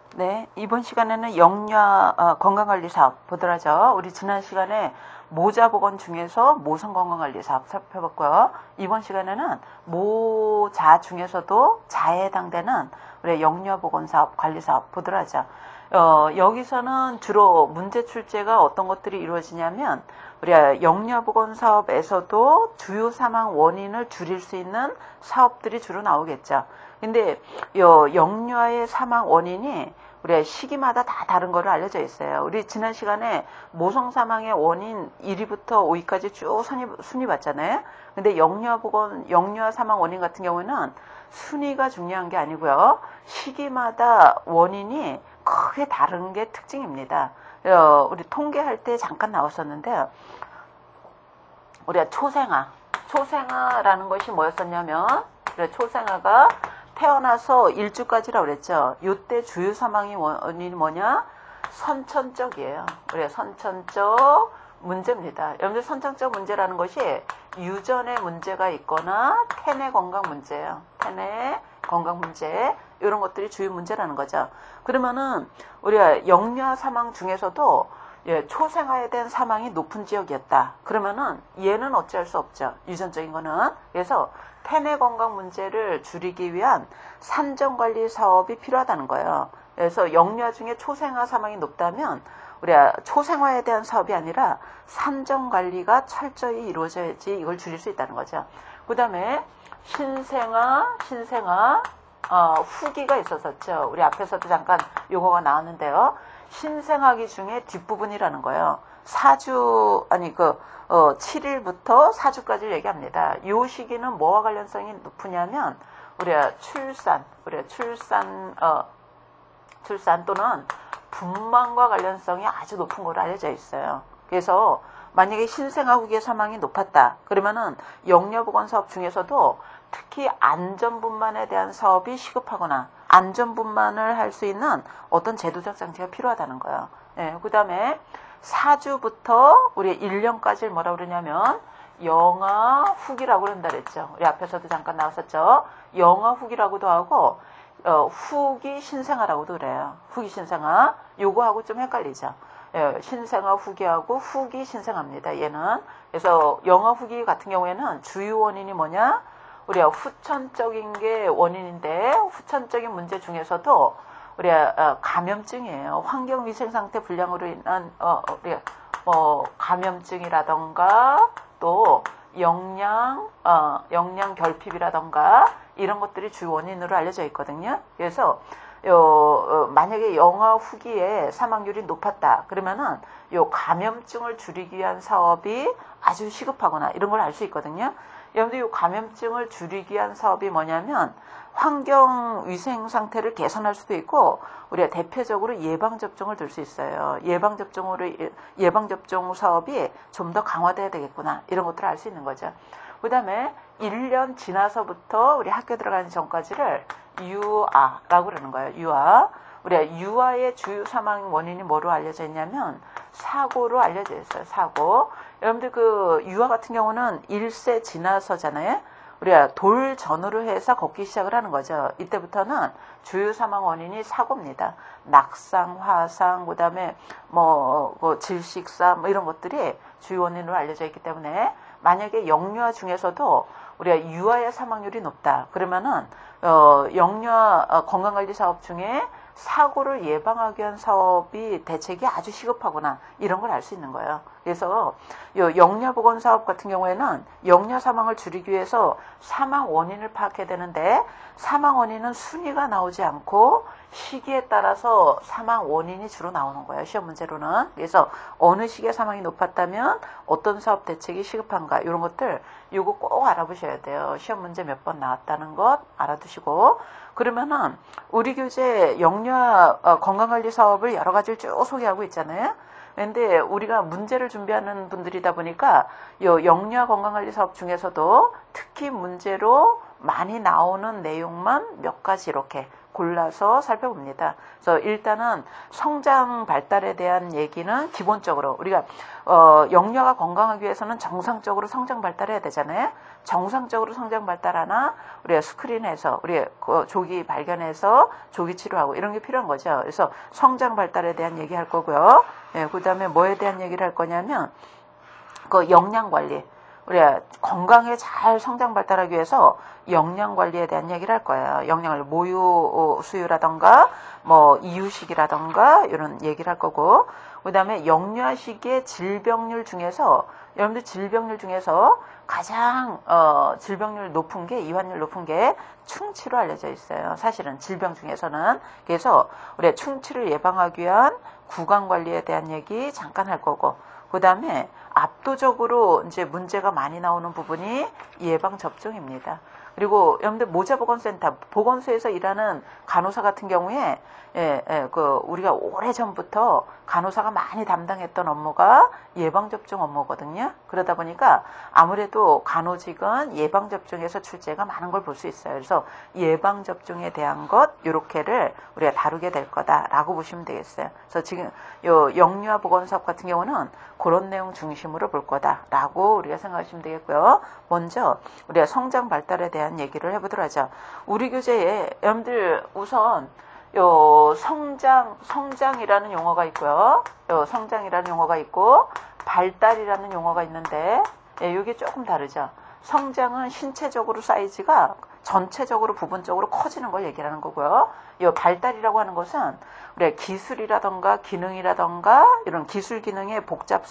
네, 이번 시간에는 영유아 건강관리 사업 보도록 하죠. 우리 지난 시간에 모자보건 중에서 모성건강관리 사업 살펴봤고요. 이번 시간에는 모자 중에서도 자에 해당되는 우리 영유아 보건 사업, 관리 사업 보도록 하죠. 여기서는 주로 문제 출제가 어떤 것들이 이루어지냐면 우리가 영유아 보건 사업에서도 주요 사망 원인을 줄일 수 있는 사업들이 주로 나오겠죠. 근데 영유아의 사망 원인이 우리가 시기마다 다 다른 거로 알려져 있어요. 우리 지난 시간에 모성 사망의 원인 1위부터 5위까지 쭉 순위 봤잖아요. 근데 영유아 사망 원인 같은 경우는 순위가 중요한 게 아니고요. 시기마다 원인이 크게 다른 게 특징입니다. 우리 통계할 때 잠깐 나왔었는데 우리가 초생아라는 것이 뭐였었냐면 초생아가 태어나서 일주까지라고 그랬죠. 이때 주요 사망의 원인이 뭐냐? 선천적이에요. 우리가 선천적 문제입니다. 여러분들 선천적 문제라는 것이 유전의 문제가 있거나 태내 건강 문제예요. 태내 건강 문제 이런 것들이 주요 문제라는 거죠. 그러면은 우리가 영유아 사망 중에서도 초생아에 대한 사망이 높은 지역이었다. 그러면은 얘는 어찌할 수 없죠. 유전적인 거는. 그래서 태내 건강 문제를 줄이기 위한 산정관리 사업이 필요하다는 거예요. 그래서 영유아 중에 초생아 사망이 높다면 우리가 초생아에 대한 사업이 아니라 산정관리가 철저히 이루어져야지 이걸 줄일 수 있다는 거죠. 그 다음에 신생아 후기가 있었었죠. 우리 앞에서도 잠깐 요거가 나왔는데요. 신생아기 중에 뒷부분이라는 거예요. 7일부터 4주까지 얘기합니다. 이 시기는 뭐와 관련성이 높으냐면 우리가 출산 또는 분만과 관련성이 아주 높은 걸로 알려져 있어요. 그래서 만약에 신생아 후기의 사망이 높았다. 그러면은 영유아보건 사업 중에서도 특히 안전분만에 대한 사업이 시급하거나 안전분만을 할 수 있는 어떤 제도적 장치가 필요하다는 거예요. 그 다음에 4주부터 우리 1년까지를 뭐라고 그러냐면 영아 후기라고 그런다 그랬죠. 우리 앞에서도 잠깐 나왔었죠. 영아 후기라고도 하고 후기 신생아라고도 그래요. 후기 신생아. 요거하고 좀 헷갈리죠. 신생아 후기하고 후기 신생아입니다. 얘는. 그래서 영아 후기 같은 경우에는 주요 원인이 뭐냐? 우리가 후천적인 게 원인인데 후천적인 문제 중에서도 우리가 감염증이에요. 환경위생 상태 불량으로 인한 우리가 감염증이라던가 또 영양 결핍이라던가 이런 것들이 주 원인으로 알려져 있거든요. 그래서 만약에 영아 후기에 사망률이 높았다 그러면은 요 감염증을 줄이기 위한 사업이 아주 시급하거나 이런 걸 알 수 있거든요. 여러분들 이 감염증을 줄이기 위한 사업이 뭐냐면 환경 위생 상태를 개선할 수도 있고 우리가 대표적으로 예방접종을 들 수 있어요. 예방접종 사업이 좀 더 강화돼야 되겠구나 이런 것들을 알 수 있는 거죠. 그 다음에 1년 지나서부터 우리 학교 들어가는 전까지를 유아라고 그러는 거예요. 유아. 우리가 유아의 주요 사망 원인이 뭐로 알려져 있냐면 사고로 알려져 있어요. 사고. 여러분들 그 유아 같은 경우는 1세 지나서잖아요. 우리가 돌 전후로 해서 걷기 시작을 하는 거죠. 이때부터는 주요 사망 원인이 사고입니다. 낙상, 화상, 그다음에 질식사 이런 것들이 주요 원인으로 알려져 있기 때문에 만약에 영유아 중에서도 우리가 유아의 사망률이 높다. 그러면은 영유아 건강관리 사업 중에 사고를 예방하기 위한 사업이 대책이 아주 시급하구나 이런 걸 알 수 있는 거예요. 그래서 영유아 보건 사업 같은 경우에는 영유아 사망을 줄이기 위해서 사망 원인을 파악해야 되는데 사망 원인은 순위가 나오지 않고 시기에 따라서 사망 원인이 주로 나오는 거예요. 시험 문제로는. 그래서 어느 시기에 사망이 높았다면 어떤 사업 대책이 시급한가 이런 것들 이거 꼭 알아보셔야 돼요. 시험 문제 몇 번 나왔다는 것 알아두시고 그러면은 우리 교재 영유아 건강관리 사업을 여러 가지를 쭉 소개하고 있잖아요. 근데 우리가 문제를 준비하는 분들이다 보니까 영유아 건강관리 사업 중에서도 특히 문제로 많이 나오는 내용만 몇 가지 이렇게 골라서 살펴봅니다. 그래서 일단은 성장 발달에 대한 얘기는 기본적으로 우리가 영유아가 건강하기 위해서는 정상적으로 성장 발달해야 되잖아요. 정상적으로 성장 발달하나 우리가 스크린해서 우리가 조기 발견해서 조기 치료하고 이런 게 필요한 거죠. 그래서 성장 발달에 대한 얘기할 거고요. 예, 그다음에 뭐에 대한 얘기를 할 거냐면 그 영양 관리. 우리가 건강에 잘 성장 발달하기 위해서 영양 관리에 대한 얘기를 할 거예요. 영양을 모유 수유라던가 뭐 이유식이라던가 이런 얘기를 할 거고, 그다음에 영유아 시기의 질병률 중에서 여러분들 질병률 중에서 가장 질병률 높은 게 이완율 높은 게 충치로 알려져 있어요. 사실은 질병 중에서는. 그래서 우리가 충치를 예방하기 위한 구강 관리에 대한 얘기 잠깐 할 거고, 그다음에 압도적으로 이제 문제가 많이 나오는 부분이 예방접종입니다. 그리고 여러분들 모자보건센터, 보건소에서 일하는 간호사 같은 경우에 우리가 오래전부터 간호사가 많이 담당했던 업무가 예방접종 업무거든요. 그러다 보니까 아무래도 간호직은 예방접종에서 출제가 많은 걸 볼 수 있어요. 그래서 예방접종에 대한 것, 요렇게를 우리가 다루게 될 거다라고 보시면 되겠어요. 그래서 지금 요 영유아 보건사업 같은 경우는 그런 내용 중심으로 볼 거다라고 우리가 생각하시면 되겠고요. 먼저 우리가 성장 발달에 대한 얘기를 해보도록 하죠. 우리 교재에 여러분들 우선 요 성장이라는 용어가 있고요. 요 성장이라는 용어가 있고 발달이라는 용어가 있는데 이게 조금 다르죠. 성장은 신체적으로 사이즈가 전체적으로 부분적으로 커지는 걸 얘기하는 거고요. 이 발달이라고 하는 것은 우리가 기술이라던가 기능이라던가 이런 기술 기능의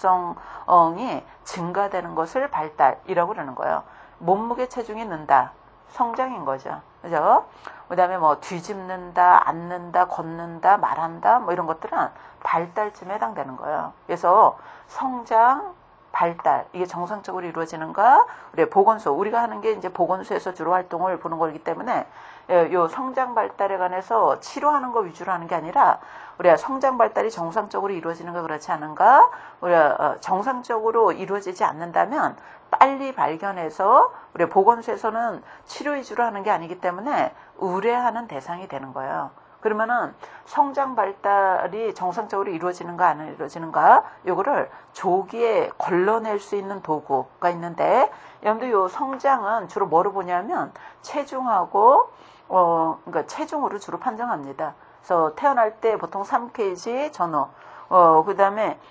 복잡성이 증가되는 것을 발달이라고 그러는 거예요. 몸무게 체중이 는다. 성장인 거죠. 그죠? 그 다음에 뭐 뒤집는다, 앉는다, 걷는다, 말한다, 뭐 이런 것들은 발달쯤에 해당되는 거예요. 그래서 성장, 발달, 이게 정상적으로 이루어지는가? 우리 보건소, 우리가 하는 게 이제 보건소에서 주로 활동을 보는 거기 때문에 요 성장 발달에 관해서 치료하는 거 위주로 하는 게 아니라 우리가 성장 발달이 정상적으로 이루어지는가 그렇지 않은가? 우리가 정상적으로 이루어지지 않는다면 빨리 발견해서 우리 보건소에서는 치료 위주로 하는 게 아니기 때문에 의뢰하는 대상이 되는 거예요. 그러면은 성장 발달이 정상적으로 이루어지는가 안 이루어지는가 요거를 조기에 걸러낼 수 있는 도구가 있는데 여러분들 요 성장은 주로 뭐로 보냐면 체중하고 그러니까 체중으로 주로 판정합니다. 그래서 태어날 때 보통 3kg 전후 그다음에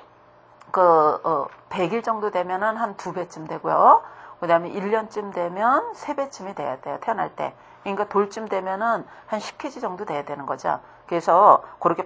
100일 정도 되면은 한 2배쯤 되고요. 그다음에 1년쯤 되면 3배쯤이 돼야 돼요. 태어날 때. 그러니까 돌쯤 되면은 한 10kg 정도 돼야 되는 거죠. 그래서 그렇게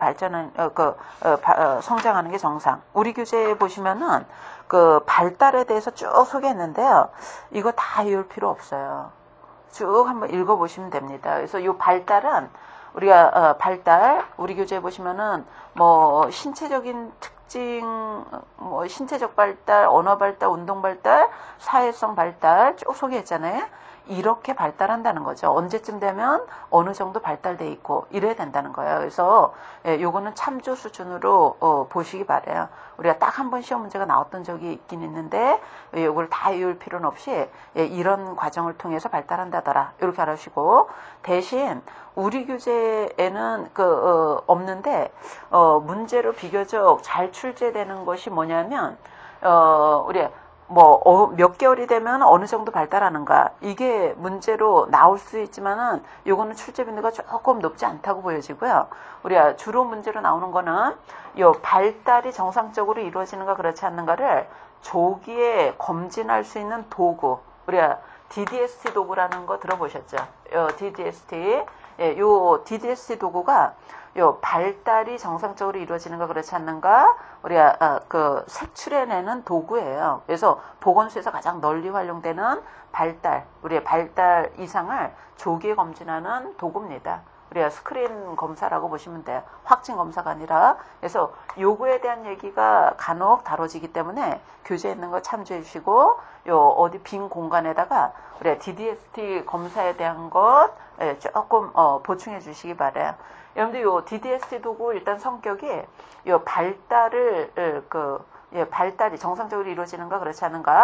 성장하는 게 정상. 우리 교재에 보시면은 그 발달에 대해서 쭉 소개했는데요. 이거 다 외울 필요 없어요. 쭉 한번 읽어보시면 됩니다. 그래서 이 발달은 우리가 발달 우리 교재에 보시면은 뭐 신체적인 특징, 뭐 신체적 발달, 언어 발달, 운동 발달, 사회성 발달 쭉 소개했잖아요. 이렇게 발달한다는 거죠. 언제쯤 되면 어느 정도 발달돼 있고 이래야 된다는 거예요. 그래서 요거는 참조 수준으로 보시기 바래요. 우리가 딱 한 번 시험 문제가 나왔던 적이 있긴 있는데 요걸 다 외울 필요는 없이 이런 과정을 통해서 발달한다더라. 이렇게 알아주시고 대신 우리 교재에는 없는데 문제로 비교적 잘 출제되는 것이 뭐냐면 우리 몇 개월이 되면 어느 정도 발달하는가 이게 문제로 나올 수 있지만은 요거는 출제 빈도가 조금 높지 않다고 보여지고요. 우리가 주로 문제로 나오는 거는 요 발달이 정상적으로 이루어지는가 그렇지 않는가를 조기에 검진할 수 있는 도구, 우리가 DDST 도구라는 거 들어보셨죠? 요 DDST, 요 DDST 도구가 요 발달이 정상적으로 이루어지는가 그렇지 않는가 우리가 색출해내는 도구예요. 그래서 보건소에서 가장 널리 활용되는 우리의 발달 이상을 조기에 검진하는 도구입니다. 우리가 스크린 검사라고 보시면 돼요. 확진 검사가 아니라. 그래서 요거에 대한 얘기가 간혹 다뤄지기 때문에 교재에 있는 거 참조해 주시고 요 어디 빈 공간에다가 우리가 DDST 검사에 대한 것 조금 보충해 주시기 바라요. 여러분들 요 DDST 도구 일단 성격이 요 발달이 정상적으로 이루어지는가 그렇지 않은가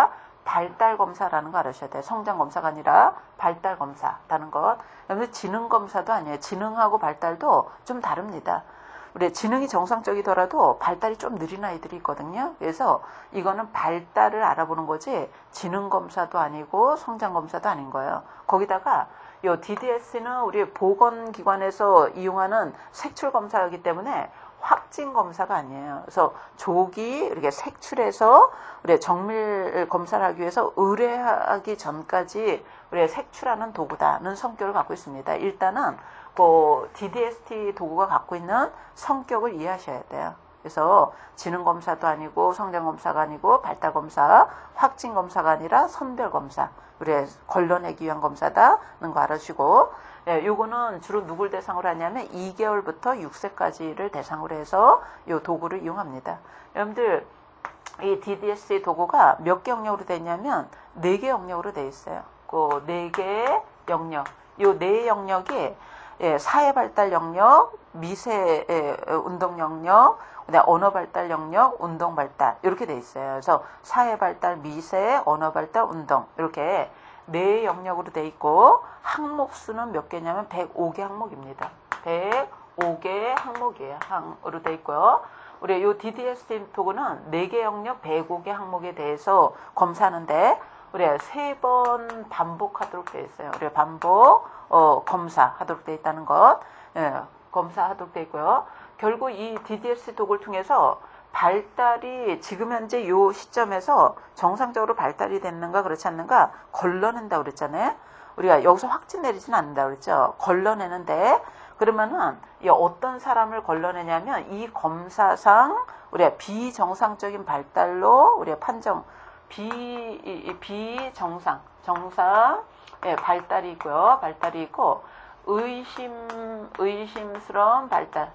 발달검사라는 거 알으셔야 돼요. 성장검사가 아니라 발달검사라는 것. 그다음에 지능검사도 아니에요. 지능하고 발달도 좀 다릅니다. 우리 지능이 정상적이더라도 발달이 좀 느린 아이들이 있거든요. 그래서 이거는 발달을 알아보는 거지 지능검사도 아니고 성장검사도 아닌 거예요. 거기다가 요 DDS는 우리 보건기관에서 이용하는 색출검사이기 때문에 확진검사가 아니에요. 그래서 조기 이렇게 색출해서 우리 정밀 검사를 하기 위해서 의뢰하기 전까지 우리 색출하는 도구다는 성격을 갖고 있습니다. 일단은 그 DDST 도구가 갖고 있는 성격을 이해하셔야 돼요. 그래서 지능검사도 아니고 성장검사가 아니고 발달검사, 확진검사가 아니라 선별검사, 우리 걸러내기 위한 검사다는 거 알아주시고, 예, 요거는 주로 누굴 대상으로 하냐면 2개월부터 6세까지를 대상으로 해서 요 도구를 이용합니다. 여러분들 이 DDST 도구가 몇 개 영역으로 되어 있냐면 4개 영역으로 되어 있어요. 그 4개 영역, 요 4 영역이 예, 사회 발달 영역, 미세 운동 영역, 언어 발달 영역, 운동 발달 이렇게 돼 있어요. 그래서 사회 발달, 미세, 언어 발달, 운동 이렇게 4 영역으로 돼 있고 항목 수는 몇 개냐면 105개 항목입니다. 105개 항목이에요. 항으로 돼 있고요. 우리 요 DDST 도구는 4개 영역 105개 항목에 대해서 검사하는데 우리 3번 반복하도록 되어 있어요. 우리 반복 검사하도록 되어 있다는 것, 예, 검사하도록 되어 있고요. 결국 이 DDST 도구를 통해서 발달이 지금 현재 이 시점에서 정상적으로 발달이 됐는가 그렇지 않는가 걸러낸다고 그랬잖아요. 우리가 여기서 확진 내리지는 않는다고 그랬죠. 걸러내는데 그러면은 이 어떤 사람을 걸러내냐면 이 검사상 우리가 비정상적인 발달로 우리가 판정 비정상 예, 발달이 있고요. 발달이 있고 의심스러운 발달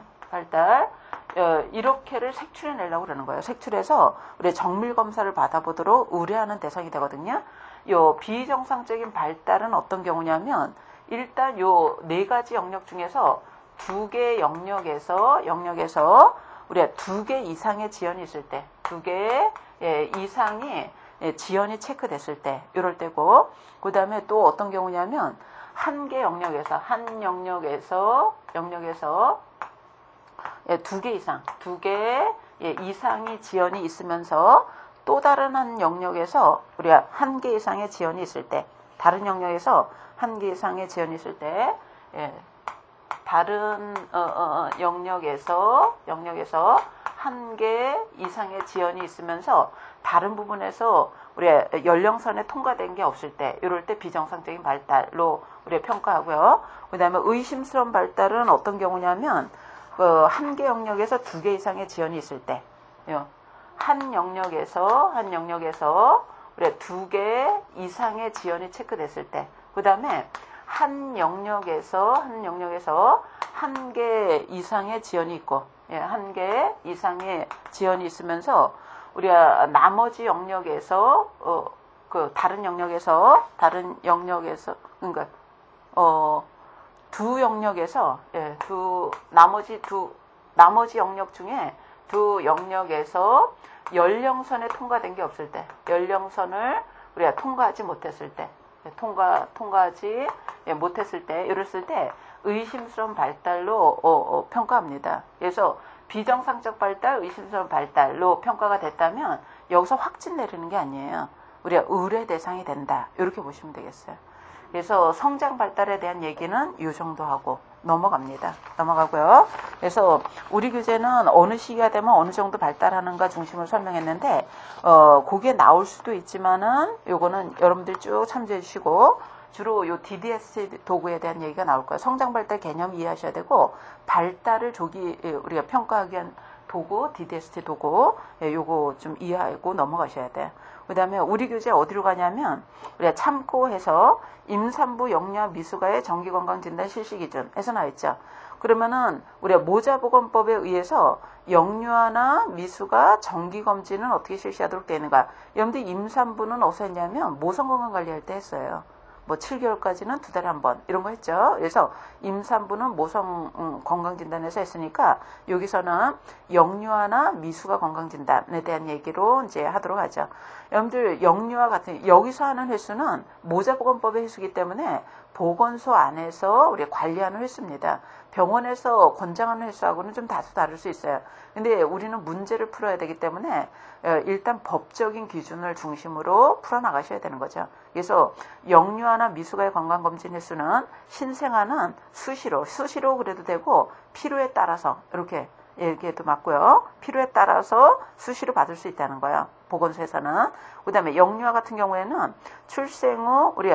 이렇게를 색출해내려고 그러는 거예요. 색출해서 우리 정밀검사를 받아보도록 의뢰하는 대상이 되거든요. 요 비정상적인 발달은 어떤 경우냐면 일단 요 4가지 영역 중에서 2개 영역에서 우리가 2개 이상의 지연이 있을 때 2개 이상의 지연이 체크됐을 때 이럴 때고 그 다음에 또 어떤 경우냐면 한 영역에서 2개 이상 2개 이상의 지연이 있으면서 또 다른 한 영역에서 우리가 1개 이상의 지연이 있을 때 다른 영역에서 1개 이상의 지연이 있을 때 다른 영역에서 1개 이상의 지연이 있으면서 다른 부분에서 우리가 연령선에 통과된 게 없을 때 이럴 때 비정상적인 발달로 우리가 평가하고요. 그 다음에 의심스러운 발달은 어떤 경우냐면 한 개 영역에서 2개 이상의 지연이 있을 때 한 영역에서 우리가 2개 이상의 지연이 체크됐을 때 그 다음에 한 영역에서 1개 이상의 지연이 있고 1개 이상의 지연이 있으면서 우리가 나머지 영역에서 그 다른 영역에서 그러니까 두 영역에서 나머지 영역 중에 2 영역에서 연령선에 통과된 게 없을 때 연령선을 우리가 통과하지 못했을 때 통과하지 못했을 때 이랬을 때 의심스러운 발달로 평가합니다. 그래서 비정상적 발달, 의심스러운 발달로 평가가 됐다면 여기서 확진 내리는 게 아니에요. 우리가 의뢰 대상이 된다. 이렇게 보시면 되겠어요. 그래서 성장 발달에 대한 얘기는 이 정도 하고 넘어가고요. 그래서 우리 교재는 어느 시기가 되면 어느 정도 발달하는가 중심으로 설명했는데 그게 나올 수도 있지만은 요거는 여러분들 쭉 참조해 주시고 주로 요 DDST 도구에 대한 얘기가 나올 거예요. 성장 발달 개념 이해하셔야 되고 발달을 조기 우리가 평가하기 위한 도구, DDST 도구 요거 좀 이해하고 넘어가셔야 돼요. 그 다음에 우리 교재 어디로 가냐면 우리가 참고해서 임산부 영유아 미숙아의 정기건강진단 실시기준에서 나와있죠. 그러면은 우리가 모자보건법에 의해서 영유아나 미숙아 정기검진은 어떻게 실시하도록 되어 있는가. 여러분들 임산부는 어디서 했냐면 모성건강관리할 때 했어요. 뭐 7개월까지는 2달에 한 번 이런 거 했죠. 그래서 임산부는 모성 건강진단에서 했으니까 여기서는 영유아나 미숙아 건강진단에 대한 얘기로 이제 하도록 하죠. 여러분들 영유아 같은 여기서 하는 횟수는 모자보건법의 횟수이기 때문에 보건소 안에서 우리 관리하는 횟수입니다. 병원에서 권장하는 횟수하고는 좀 다소 다를 수 있어요. 근데 우리는 문제를 풀어야 되기 때문에 일단 법적인 기준을 중심으로 풀어나가셔야 되는 거죠. 그래서 영유아나 미숙아의 건강검진 횟수는 신생아는 수시로 그래도 되고 필요에 따라서 이렇게 얘기해도 맞고요. 필요에 따라서 수시로 받을 수 있다는 거예요. 보건소에서는. 그 다음에 영유아 같은 경우에는 출생 후 우리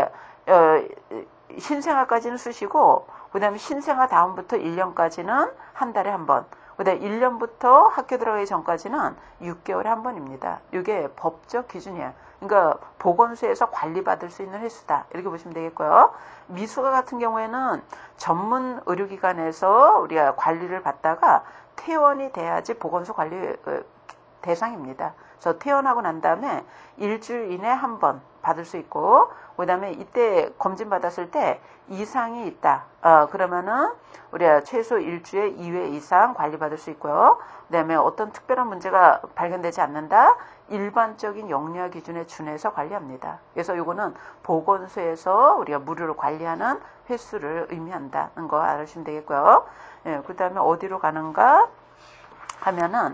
신생아까지는 수시고 그 다음에 신생아 다음부터 1년까지는 한 달에 한 번. 그 다음에 1년부터 학교 들어가기 전까지는 6개월에 한 번입니다. 이게 법적 기준이에요. 그러니까 보건소에서 관리받을 수 있는 횟수다. 이렇게 보시면 되겠고요. 미숙아 같은 경우에는 전문 의료기관에서 우리가 관리를 받다가 퇴원이 돼야지 보건소 관리 대상입니다. 그래서 퇴원하고 난 다음에 일주일 이내 한 번 받을 수 있고, 그 다음에 이때 검진 받았을 때 이상이 있다. 그러면은 우리가 최소 일주일 2회 이상 관리받을 수 있고요. 그 다음에 어떤 특별한 문제가 발견되지 않는다. 일반적인 영유아 기준에 준해서 관리합니다. 그래서 이거는 보건소에서 우리가 무료로 관리하는 횟수를 의미한다는 거 알으시면 되겠고요. 예, 그 다음에 어디로 가는가 하면은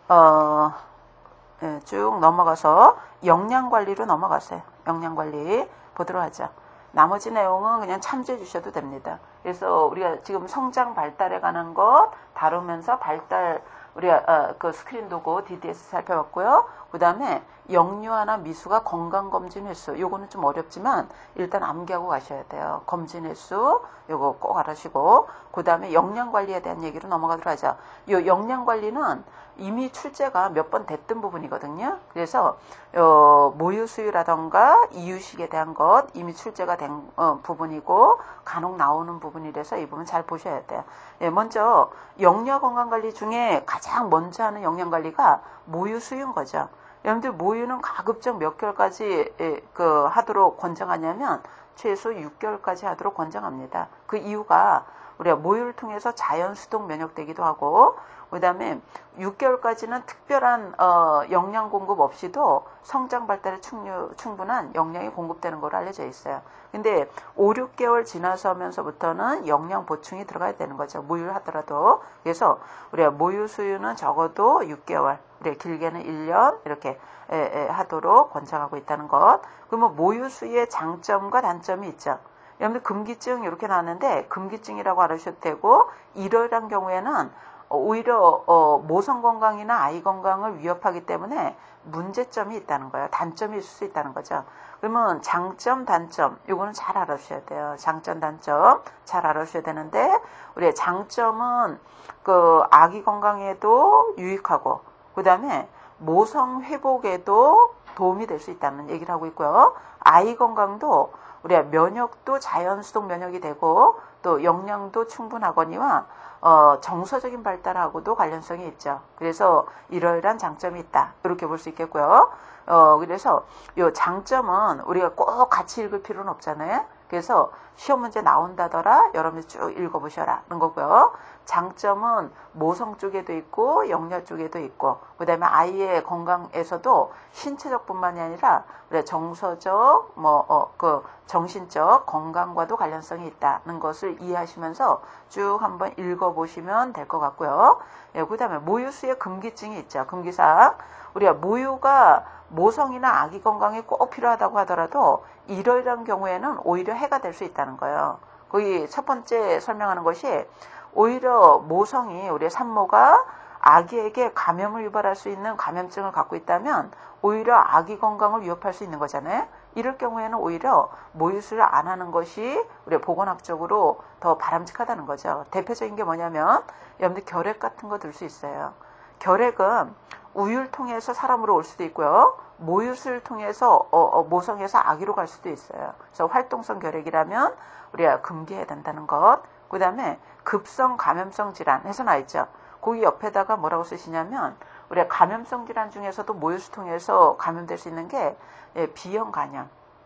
예, 쭉 넘어가서 영양관리로 넘어가세요. 영양관리 보도록 하죠. 나머지 내용은 그냥 참조해 주셔도 됩니다. 그래서 우리가 지금 성장 발달에 관한 것 다루면서 발달 우리가 그 스크린 도구 DDS 살펴봤고요. 그 다음에 영유아나 미숙아 건강검진 횟수 요거는 좀 어렵지만 일단 암기하고 가셔야 돼요. 검진 횟수 요거 꼭 알아시고 그 다음에 영양관리에 대한 얘기로 넘어가도록 하죠. 요 영양관리는 이미 출제가 몇 번 됐던 부분이거든요. 그래서 모유수유라던가 이유식에 대한 것 이미 출제가 된 부분이고 간혹 나오는 부분이라서 이 부분 잘 보셔야 돼요. 예, 먼저 영유아 건강관리 중에 가장 먼저 하는 영양관리가 모유수유인 거죠. 여러분들 모유는 가급적 몇 개월까지 하도록 권장하냐면 최소 6개월까지 하도록 권장합니다. 그 이유가 우리가 모유를 통해서 자연 수동 면역되기도 하고 그 다음에 6개월까지는 특별한 영양 공급 없이도 성장 발달에 충분한 영양이 공급되는 걸로 알려져 있어요. 근데 5, 6개월 지나서면서부터는 영양 보충이 들어가야 되는 거죠. 모유를 하더라도. 그래서 우리가 모유 수유는 적어도 6개월, 우리가 길게는 1년 이렇게 하도록 권장하고 있다는 것. 그러면 모유 수유의 장점과 단점이 있죠. 여러분들 금기증 이렇게 나왔는데 금기증이라고 알아주셔도 되고 이러한 경우에는 오히려 모성 건강이나 아이 건강을 위협하기 때문에 문제점이 있다는 거예요. 단점이 있을 수 있다는 거죠. 그러면 장점, 단점 이거는 잘 알아주셔야 돼요. 장점, 단점 잘 알아주셔야 되는데 우리 장점은 그 아기 건강에도 유익하고 그 다음에 모성 회복에도 도움이 될 수 있다는 얘기를 하고 있고요. 아이 건강도 우리가 면역도 자연 수동 면역이 되고 또 영양도 충분하거니와 정서적인 발달하고도 관련성이 있죠. 그래서 이러이러한 장점이 있다. 이렇게 볼 수 있겠고요. 그래서 이 장점은 우리가 꼭 같이 읽을 필요는 없잖아요. 그래서 시험 문제 나온다더라 여러분이 쭉 읽어보셔라 는 거고요. 장점은 모성 쪽에도 있고 영양 쪽에도 있고 그 다음에 아이의 건강에서도 신체적 뿐만이 아니라 정서적 정신적 건강과도 관련성이 있다는 것을 이해하시면서 쭉 한번 읽어보시면 될 것 같고요. 예, 그 다음에 모유수의 금기증이 있죠. 금기사항 우리가 모유가 모성이나 아기 건강에 꼭 필요하다고 하더라도 이러이러한 경우에는 오히려 해가 될 수 있다는 거예요. 거기 첫 번째 설명하는 것이 오히려 모성이 우리 산모가 아기에게 감염을 유발할 수 있는 감염증을 갖고 있다면 오히려 아기 건강을 위협할 수 있는 거잖아요. 이럴 경우에는 오히려 모유수를 안 하는 것이 우리 보건학적으로 더 바람직하다는 거죠. 대표적인 게 뭐냐면 여러분들 결핵 같은 거 들 수 있어요. 결핵은 우유를 통해서 사람으로 올 수도 있고요. 모유수를 통해서 모성에서 아기로 갈 수도 있어요. 그래서 활동성 결핵이라면 우리가 금기해야 된다는 것. 그 다음에 급성 감염성 질환 해서 나있죠. 거기 옆에다가 뭐라고 쓰시냐면 우리가 감염성 질환 중에서도 모유수 통해서 감염될 수 있는 게 B형 간염.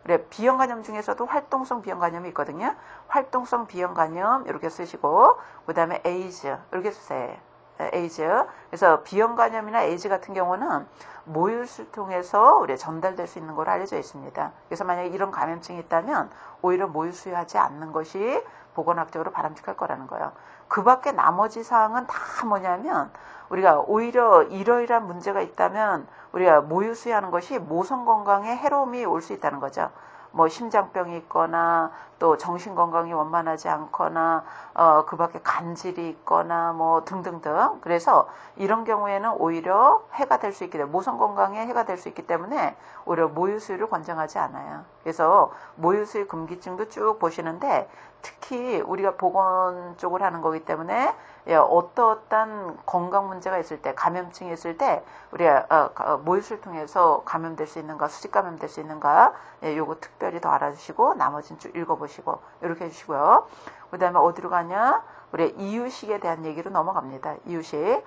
우리 B형 간염 중에서도 활동성 B형 간염이 있거든요. 활동성 B형 간염 이렇게 쓰시고 그 다음에 에이즈 이렇게 쓰세요. 에이즈. 그래서 B형 간염이나 에이즈 같은 경우는 모유수를 통해서 우리 전달될 수 있는 걸로 알려져 있습니다. 그래서 만약에 이런 감염증이 있다면 오히려 모유수유하지 않는 것이 보건학적으로 바람직할 거라는 거예요. 그 밖에 나머지 사항은 다 뭐냐면 우리가 오히려 이러이러한 문제가 있다면 우리가 모유수유하는 것이 모성 건강에 해로움이 올 수 있다는 거죠. 뭐 심장병이 있거나 또 정신건강이 원만하지 않거나 그 밖에 간질이 있거나 뭐 등등등. 그래서 이런 경우에는 오히려 해가 될 수 있기 때문에 모성 건강에 해가 될 수 있기 때문에 오히려 모유수유를 권장하지 않아요. 그래서 모유수유 금기증도 쭉 보시는데 특히 우리가 보건 쪽을 하는 거기 때문에 어떠한 건강 문제가 있을 때, 감염증이 있을 때 우리가 모유수를 통해서 감염될 수 있는가, 수직 감염될 수 있는가, 요거 특별히 더 알아주시고 나머지는 쭉 읽어보시고 이렇게 해주시고요. 그 다음에 어디로 가냐? 우리 이유식에 대한 얘기로 넘어갑니다. 이유식.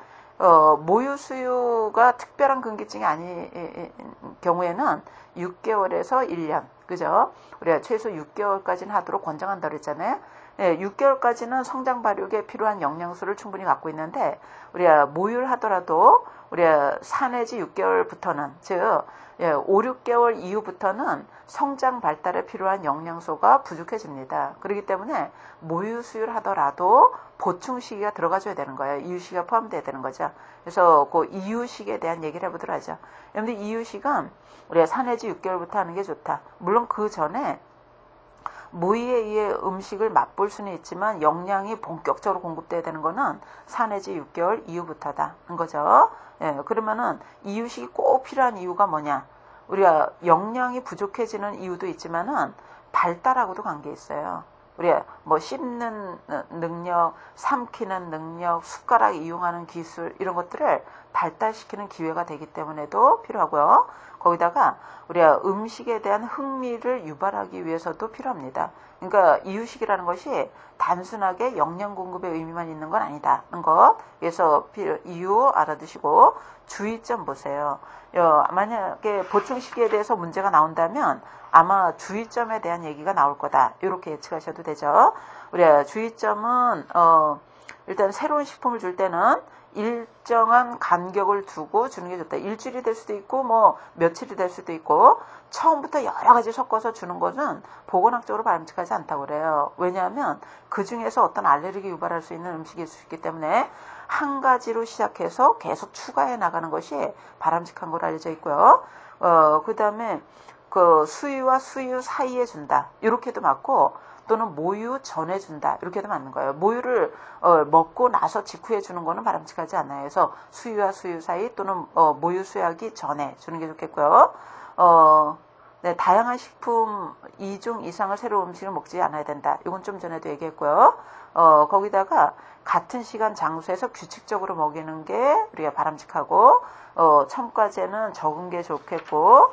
모유수유가 특별한 금기증이 아닌 경우에는 6개월에서 1년, 그죠? 우리가 최소 6개월까지는 하도록 권장한다고 그랬잖아요. 6개월까지는 성장 발육에 필요한 영양소를 충분히 갖고 있는데 우리가 모유를 하더라도 우리가 4 내지 6개월부터는 즉 5, 6개월 이후부터는 성장 발달에 필요한 영양소가 부족해집니다. 그렇기 때문에 모유 수유를 하더라도 보충 시기가 들어가줘야 되는 거예요. 이유식이 포함돼야 되는 거죠. 그래서 그 이유식에 대한 얘기를 해보도록 하죠. 여러분들 이유식은 우리가 4 내지 6개월부터 하는 게 좋다. 물론 그 전에 모유에 의해 음식을 맛볼 수는 있지만 영양이 본격적으로 공급돼야 되는 거는 4 내지 6개월 이후부터다는 거죠. 그러면은 이유식이 꼭 필요한 이유가 뭐냐? 우리가 영양이 부족해지는 이유도 있지만은 발달하고도 관계 있어요. 우리가 뭐 씹는 능력, 삼키는 능력, 숟가락 이용하는 기술 이런 것들을 발달시키는 기회가 되기 때문에도 필요하고요. 거기다가 우리가 음식에 대한 흥미를 유발하기 위해서도 필요합니다. 그러니까 이유식이라는 것이 단순하게 영양 공급의 의미만 있는 건 아니다는 것. 그래서 이유 알아두시고 주의점 보세요. 만약에 보충 시기에 대해서 문제가 나온다면 아마 주의점에 대한 얘기가 나올 거다. 이렇게 예측하셔도 되죠. 우리가 주의점은 일단 새로운 식품을 줄 때는 일정한 간격을 두고 주는 게 좋다. 일주일이 될 수도 있고 뭐 며칠이 될 수도 있고 처음부터 여러 가지 섞어서 주는 것은 보건학적으로 바람직하지 않다고 그래요. 왜냐하면 그 중에서 어떤 알레르기 유발할 수 있는 음식이 있을 수 있기 때문에 한 가지로 시작해서 계속 추가해 나가는 것이 바람직한 걸로 알려져 있고요. 그 다음에 그 수유와 수유 사이에 준다. 이렇게도 맞고 또는 모유 전에 준다. 이렇게도 맞는 거예요. 모유를 먹고 나서 직후에 주는 거는 바람직하지 않아요. 그래서 수유와 수유 사이 또는 모유 수유하기 전에 주는 게 좋겠고요. 네, 다양한 식품 2종 이상을 새로운 음식을 먹지 않아야 된다. 이건 좀 전에도 얘기했고요. 거기다가 같은 시간 장소에서 규칙적으로 먹이는 게 우리가 바람직하고 첨가제는 적은 게 좋겠고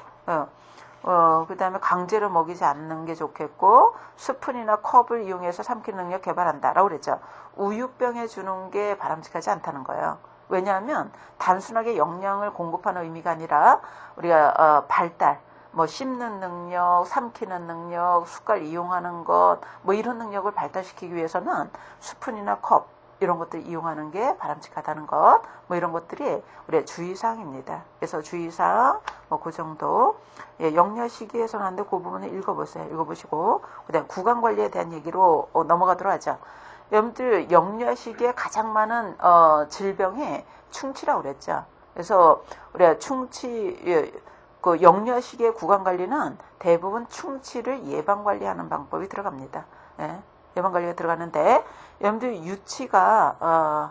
그 다음에 강제로 먹이지 않는 게 좋겠고 스푼이나 컵을 이용해서 삼키는 능력 개발한다 라고 그랬죠. 우유병에 주는 게 바람직하지 않다는 거예요. 왜냐하면 단순하게 영양을 공급하는 의미가 아니라 우리가 발달, 뭐 씹는 능력, 삼키는 능력, 숟갈 이용하는 것, 뭐 이런 능력을 발달시키기 위해서는 스푼이나 컵 이런 것들 이용하는 게 바람직하다는 것, 뭐 이런 것들이 우리의 주의사항입니다. 그래서 주의사항 뭐 그 정도. 영유 시기에서 나는데 그 부분을 읽어보세요. 읽어보시고 그다음 구강 관리에 대한 얘기로 넘어가도록 하죠. 여러분들 영유 시기에 가장 많은 질병이 충치라고 그랬죠. 그래서 우리가 충치 그 영유 시기의 구강 관리는 대부분 충치를 예방 관리하는 방법이 들어갑니다. 예방 관리가 들어가는데 여러분들 유치가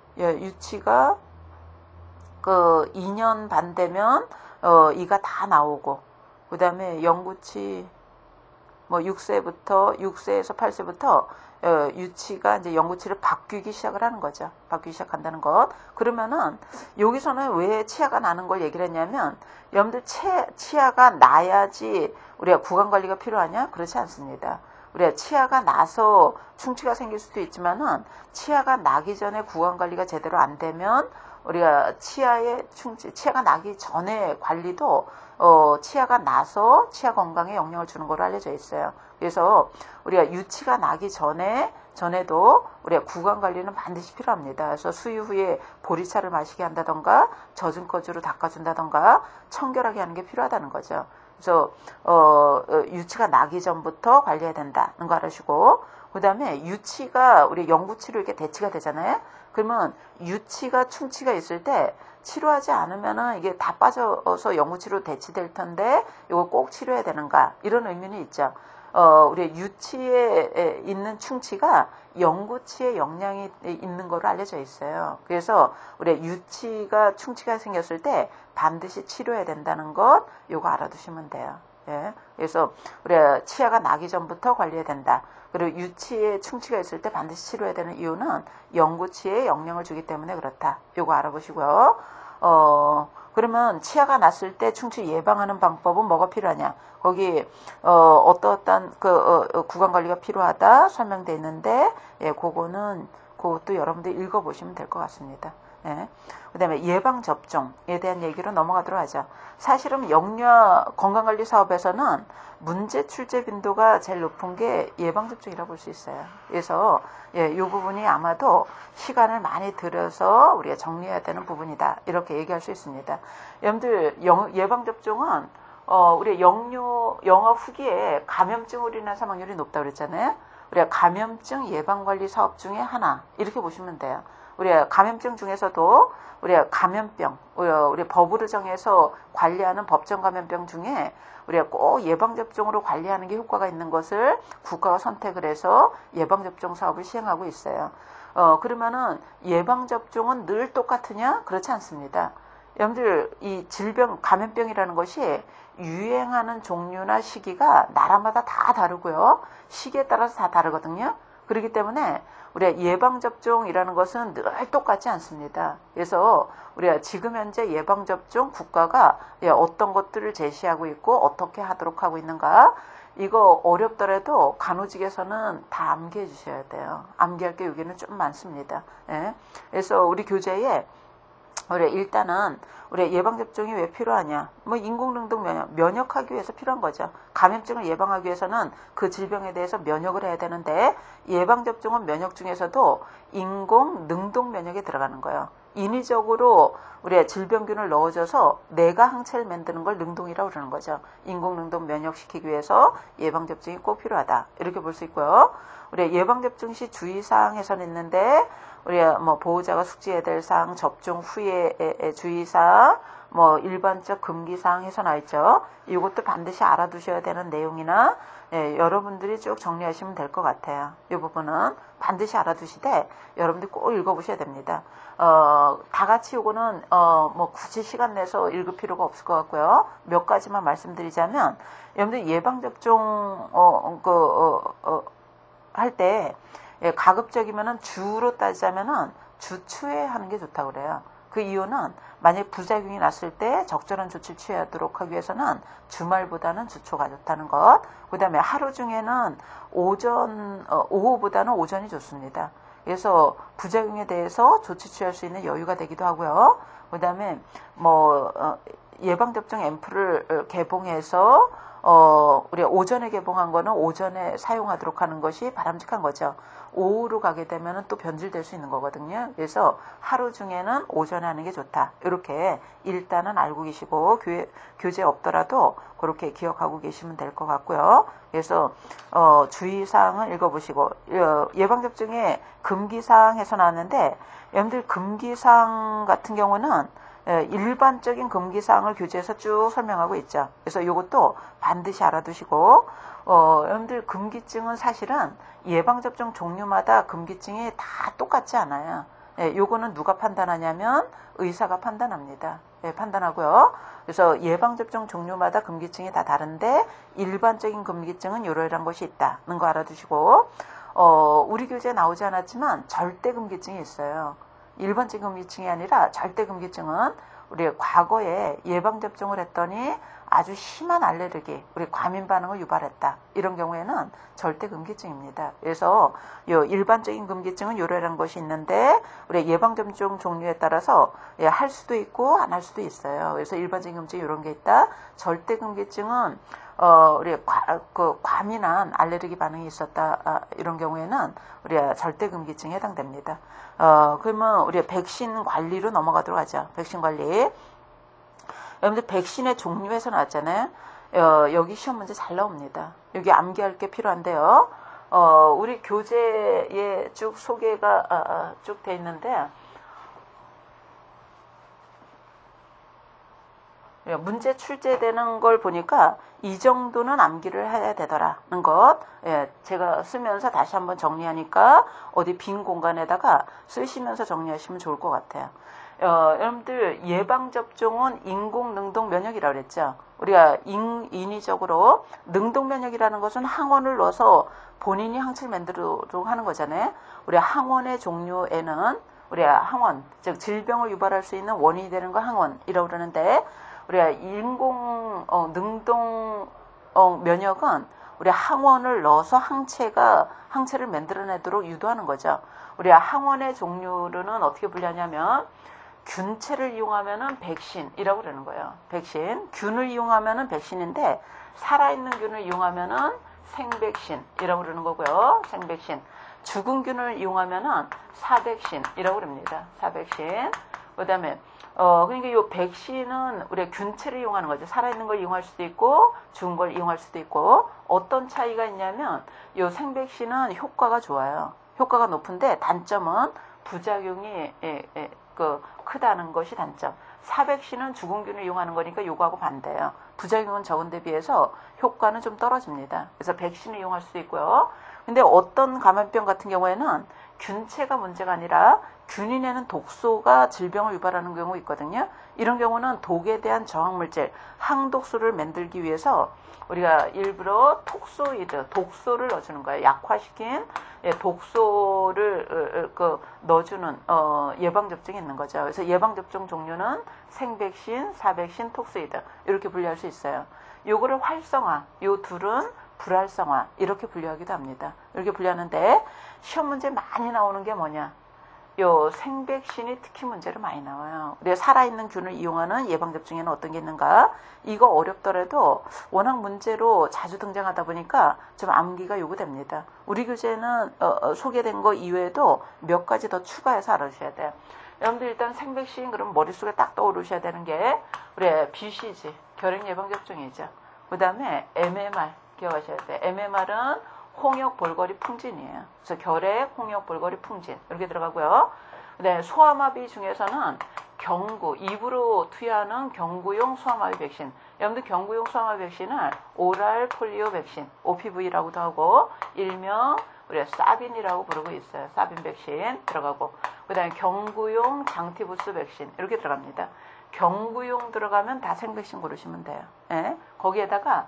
그 2년 반 되면 이가 다 나오고 그 다음에 영구치 뭐 6세에서 8세부터 유치가 이제 영구치를 바뀌기 시작을 하는 거죠. 바뀌기 시작한다는 것. 그러면은 여기서는 왜 치아가 나는 걸 얘기를 했냐면 여러분들 치아가 나야지 우리가 구강 관리가 필요하냐? 그렇지 않습니다. 우리가 치아가 나서 충치가 생길 수도 있지만은 치아가 나기 전에 구강 관리가 제대로 안 되면 우리가 치아가 나기 전에 관리도 치아가 나서 치아 건강에 영향을 주는 걸로 알려져 있어요. 그래서 우리가 유치가 나기 전에도 우리가 구강 관리는 반드시 필요합니다. 그래서 수유 후에 보리차를 마시게 한다던가 젖은 거즈로 닦아준다던가 청결하게 하는 게 필요하다는 거죠. 그래서 유치가 나기 전부터 관리해야 된다는 거 알아주시고, 그 다음에 유치가 우리 영구치료 이렇게 대치가 되잖아요. 그러면 유치가 충치가 있을 때 치료하지 않으면은 이게 다 빠져서 영구치료 대치될 텐데 이거 꼭 치료해야 되는가, 이런 의문이 있죠. 우리 유치에 있는 충치가 영구치에 영향이 있는 거로 알려져 있어요. 그래서 우리 유치가 충치가 생겼을 때 반드시 치료해야 된다는 것, 요거 알아두시면 돼요. 예. 그래서 우리가 치아가 나기 전부터 관리해야 된다. 그리고 유치에 충치가 있을 때 반드시 치료해야 되는 이유는 영구치에 영향을 주기 때문에 그렇다. 요거 알아보시고요. 그러면 치아가 났을 때 충치 예방하는 방법은 뭐가 필요하냐? 거기 어떠한 구강 관리가 필요하다 설명되어 있는데, 예, 그것도 여러분들 읽어보시면 될 것 같습니다. 예. 그다음에 예방 접종에 대한 얘기로 넘어가도록 하죠. 사실은 영유아 건강관리 사업에서는 문제 출제 빈도가 제일 높은 게 예방 접종이라고 볼 수 있어요. 그래서 이 부분이 아마도 시간을 많이 들여서 우리가 정리해야 되는 부분이다, 이렇게 얘기할 수 있습니다. 여러분들 예방 접종은 우리 영아 후기에 감염증으로 인한 사망률이 높다고 그랬잖아요. 우리가 감염증 예방관리 사업 중에 하나, 이렇게 보시면 돼요. 우리가 감염증 중에서도 우리가 감염병, 우리 법으로 정해서 관리하는 법정 감염병 중에 우리가 꼭 예방접종으로 관리하는 게 효과가 있는 것을 국가가 선택을 해서 예방접종 사업을 시행하고 있어요. 그러면은 예방접종은 늘 똑같으냐? 그렇지 않습니다. 여러분들, 이 질병, 감염병이라는 것이 유행하는 종류나 시기가 나라마다 다 다르고요. 시기에 따라서 다 다르거든요. 그렇기 때문에 우리가 예방접종이라는 것은 늘 똑같지 않습니다. 그래서 우리가 지금 현재 예방접종 국가가 어떤 것들을 제시하고 있고 어떻게 하도록 하고 있는가, 이거 어렵더라도 간호직에서는 다 암기해 주셔야 돼요. 암기할 게 여기는 좀 많습니다. 예. 그래서 우리 교재에 일단은 우리 예방접종이 왜 필요하냐? 인공능동 면역하기 위해서 필요한 거죠. 감염증을 예방하기 위해서는 그 질병에 대해서 면역을 해야 되는데, 예방접종은 면역 중에서도 인공능동 면역에 들어가는 거예요. 인위적으로 우리가 질병균을 넣어줘서 내가 항체를 만드는 걸 능동이라고 그러는 거죠. 인공능동 면역시키기 위해서 예방접종이 꼭 필요하다, 이렇게 볼 수 있고요. 우리 예방접종 시 주의사항에서는 있는데, 우리가 보호자가 숙지해야 될 사항, 접종 후에 주의사항, 일반적 금기사항 해서 나와 있죠. 이것도 반드시 알아두셔야 되는 내용이나, 여러분들이 쭉 정리하시면 될 것 같아요. 이 부분은 반드시 알아두시되 여러분들이 꼭 읽어보셔야 됩니다. 다 같이 이거는 굳이 시간 내서 읽을 필요가 없을 것 같고요. 몇 가지만 말씀드리자면, 여러분들 예방접종 할 때 가급적이면은 주로 따지자면은 주추에 하는 게 좋다고 그래요. 그 이유는 만약 부작용이 났을 때 적절한 조치를 취하도록 하기 위해서는 주말보다는 주초가 좋다는 것. 그 다음에 하루 중에는 오후보다는 오전이 좋습니다. 그래서 부작용에 대해서 조치 취할 수 있는 여유가 되기도 하고요. 그 다음에 예방접종 앰플을 개봉해서 우리가 오전에 개봉한 거는 오전에 사용하도록 하는 것이 바람직한 거죠. 오후로 가게 되면 또 변질될 수 있는 거거든요. 그래서 하루 중에는 오전에 하는 게 좋다, 이렇게 일단은 알고 계시고, 교재 없더라도 그렇게 기억하고 계시면 될 것 같고요. 그래서 주의사항을 읽어보시고, 예방접종의 금기사항에서 나왔는데, 여러분들 금기사항 같은 경우는 일반적인 금기사항을 교재에서 쭉 설명하고 있죠. 그래서 이것도 반드시 알아두시고, 여러분들 금기증은 사실은 예방접종 종류마다 금기증이 다 똑같지 않아요. 요거는 누가 판단하냐면 의사가 판단합니다. 판단하고요. 그래서 예방접종 종류마다 금기증이 다 다른데, 일반적인 금기증은 이러이러한 것이 있다는 거 알아두시고, 우리 교재에 나오지 않았지만 절대 금기증이 있어요. 일반적인 금기증이 아니라 절대 금기증은 우리 과거에 예방접종을 했더니 아주 심한 알레르기, 우리 과민 반응을 유발했다. 이런 경우에는 절대 금기증입니다. 그래서 요 일반적인 금기증은 요래라는 것이 있는데 우리 예방접종 종류에 따라서 할 수도 있고 안 할 수도 있어요. 그래서 일반적인 금기증 이런 게 있다. 절대 금기증은 우리 과민한 알레르기 반응이 있었다. 이런 경우에는 우리가 절대 금기증에 해당됩니다. 그러면 우리 백신 관리로 넘어가도록 하죠. 백신 관리. 여러분들 백신의 종류에서 나왔잖아요. 여기 시험 문제 잘 나옵니다. 여기 암기할 게 필요한데요. 우리 교재에 쭉 소개가 쭉 돼 있는데 문제 출제되는 걸 보니까 이 정도는 암기를 해야 되더라는 것. 제가 쓰면서 다시 한번 정리하니까 어디 빈 공간에다가 쓰시면서 정리하시면 좋을 것 같아요. 여러분들 예방접종은 인공능동면역이라고 그랬죠. 우리가 인위적으로 능동면역이라는 것은 항원을 넣어서 본인이 항체를 만들도록 하는 거잖아요. 우리 항원의 종류에는 우리가 항원, 즉 질병을 유발할 수 있는 원인이 되는 거 항원이라고 그러는데 우리가 능동 면역은 우리 항원을 넣어서 항체를 만들어내도록 유도하는 거죠. 우리가 항원의 종류로는 어떻게 분류하냐면 균체를 이용하면은 백신이라고 그러는 거예요. 백신. 균을 이용하면은 백신인데 살아있는 균을 이용하면은 생백신이라고 그러는 거고요. 생백신. 죽은 균을 이용하면은 사백신이라고 그럽니다. 사백신. 그다음에 그러니까 이 백신은 우리가 균체를 이용하는 거죠. 살아있는 걸 이용할 수도 있고 죽은 걸 이용할 수도 있고 어떤 차이가 있냐면 이 생백신은 효과가 좋아요. 효과가 높은데 단점은 부작용이 크다는 것이 단점. 사백신은 죽은 균을 이용하는 거니까 요거하고 반대예요. 부작용은 적은 데 비해서 효과는 좀 떨어집니다. 그래서 백신을 이용할 수도 있고요. 근데 어떤 감염병 같은 경우에는 균체가 문제가 아니라 균이 내는 독소가 질병을 유발하는 경우 있거든요. 이런 경우는 독에 대한 저항물질, 항독소를 만들기 위해서 우리가 일부러 톡소이드, 독소를 넣어주는 거예요. 약화시킨 독소를 넣어주는 예방접종이 있는 거죠. 그래서 예방접종 종류는 생백신, 사백신, 톡소이드 이렇게 분류할 수 있어요. 요거를 활성화, 요 둘은 불활성화 이렇게 분류하기도 합니다. 이렇게 분류하는데 시험 문제 많이 나오는 게 뭐냐? 요 생백신이 특히 문제로 많이 나와요. 우리가 살아있는 균을 이용하는 예방접종에는 어떤 게 있는가? 이거 어렵더라도 워낙 문제로 자주 등장하다 보니까 좀 암기가 요구됩니다. 우리 교재는 소개된 거 이외에도 몇 가지 더 추가해서 알아주셔야 돼요. 여러분들 일단 생백신 그럼 머릿속에 딱 떠오르셔야 되는 게 우리 BCG, 결핵 예방접종이죠. 그 다음에 MMR 기억하셔야 돼요. MMR은 홍역, 볼거리, 풍진이에요. 그래서 결핵, 홍역, 볼거리, 풍진 이렇게 들어가고요. 네, 소아마비 중에서는 경구, 입으로 투여하는 경구용 소아마비 백신. 여러분들 경구용 소아마비 백신을 오랄 폴리오 백신, OPV라고도 하고 일명 우리가 사빈이라고 부르고 있어요. 사빈 백신 들어가고 그 다음에 경구용 장티부스 백신 이렇게 들어갑니다. 경구용 들어가면 다 생백신 고르시면 돼요. 네? 거기에다가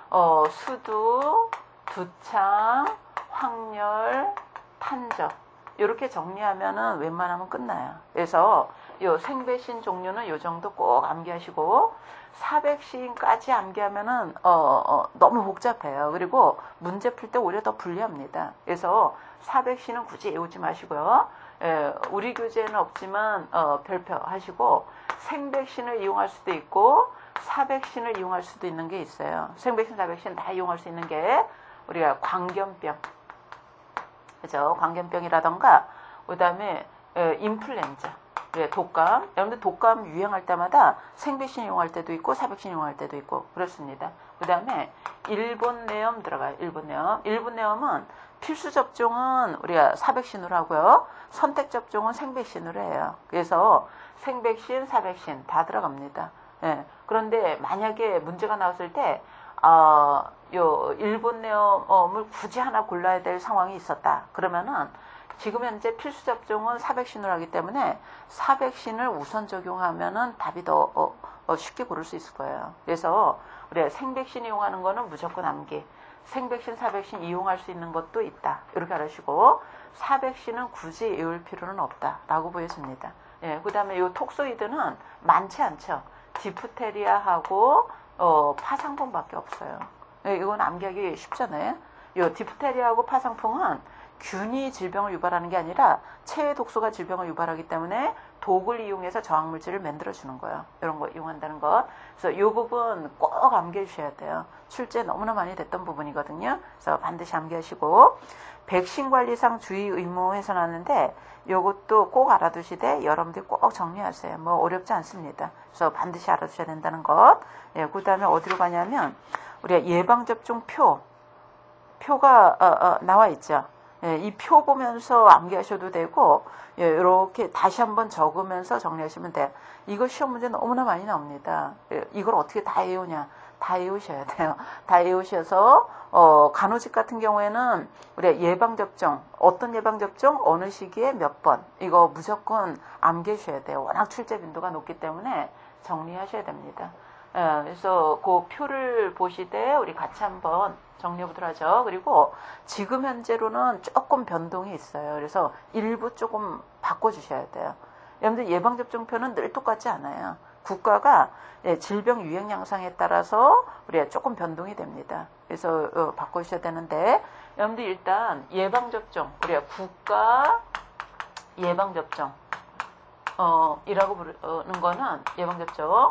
수두, 두창, 확열, 탄저 이렇게 정리하면은 웬만하면 끝나요. 그래서 요 생백신 종류는 요 정도 꼭 암기하시고 사백신까지 암기하면은 너무 복잡해요. 그리고 문제 풀 때 오히려 더 불리합니다. 그래서 사백신은 굳이 외우지 마시고요. 우리 교재에는 없지만 별표하시고 생백신을 이용할 수도 있고 사백신을 이용할 수도 있는 게 있어요. 생백신, 사백신 다 이용할 수 있는 게 우리가 광견병, 그죠? 광견병이라던가, 그 다음에 인플루엔자, 독감. 여러분들 독감 유행할 때마다 생백신 이용할 때도 있고 사백신 이용할 때도 있고 그렇습니다. 그 다음에 일본내염 들어가요. 일본내염은 필수 접종은 우리가 사백신으로 하고요. 선택 접종은 생백신으로 해요. 그래서 생백신, 사백신 다 들어갑니다. 예. 그런데 만약에 문제가 나왔을 때 요 일본내염을 굳이 하나 골라야 될 상황이 있었다. 그러면은 지금 현재 필수 접종은 사백신으로 하기 때문에 사백신을 우선 적용하면은 답이 더 쉽게 고를 수 있을 거예요. 그래서 우리가 생백신 이용하는 거는 무조건 암기. 생백신, 사백신 이용할 수 있는 것도 있다. 이렇게 알으시고 사백신은 굳이 외울 필요는 없다라고 보여집니다. 예, 그 다음에 요 톡소이드는 많지 않죠. 디프테리아하고 파상풍밖에 없어요. 이건 암기하기 쉽잖아요. 요 디프테리아하고 파상풍은 균이 질병을 유발하는 게 아니라 체외 독소가 질병을 유발하기 때문에 독을 이용해서 저항물질을 만들어주는 거예요. 이런 거 이용한다는 것. 그래서 이 부분 꼭 암기해 주셔야 돼요. 출제 너무나 많이 됐던 부분이거든요. 그래서 반드시 암기하시고, 백신 관리상 주의 의무에서 나왔는데 이것도 꼭 알아두시되 여러분들이 꼭 정리하세요. 뭐 어렵지 않습니다. 그래서 반드시 알아두셔야 된다는 것. 예, 그 다음에 어디로 가냐면 우리가 예방접종 표가 나와 있죠. 예, 이 표 보면서 암기하셔도 되고, 예, 이렇게 다시 한번 적으면서 정리하시면 돼요. 이거 시험 문제 너무나 많이 나옵니다. 예, 이걸 어떻게 다 외우냐? 다 외우셔야 돼요. 다 외우셔서 간호직 같은 경우에는 우리가 예방접종, 어떤 예방접종, 어느 시기에 몇 번, 이거 무조건 암기하셔야 돼요. 워낙 출제 빈도가 높기 때문에 정리하셔야 됩니다. 예, 그래서 그 표를 보시되 우리 같이 한번 정리해 보도록 하죠. 그리고 지금 현재로는 조금 변동이 있어요. 그래서 일부 조금 바꿔주셔야 돼요. 여러분들 예방접종표는 늘 똑같지 않아요. 국가가 질병 유행 양상에 따라서 우리가 조금 변동이 됩니다. 그래서 바꿔주셔야 되는데, 여러분들 일단 예방접종, 우리가 국가 예방접종 이라고 부르는 거는 예방접종